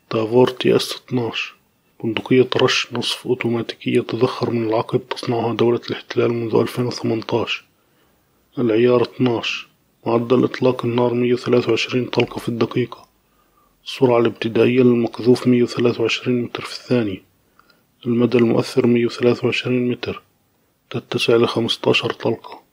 تافور تي اس 12 بندقية رش نصف أوتوماتيكية تذخر من العقب تصنعها دولة الاحتلال منذ 2018. العيار 12 معدل إطلاق النار 123 طلقة في الدقيقة. السرعة الابتدائية للمقذوف 123 متر في الثانية. المدى المؤثر 123 متر، تتسع ل15 طلقة.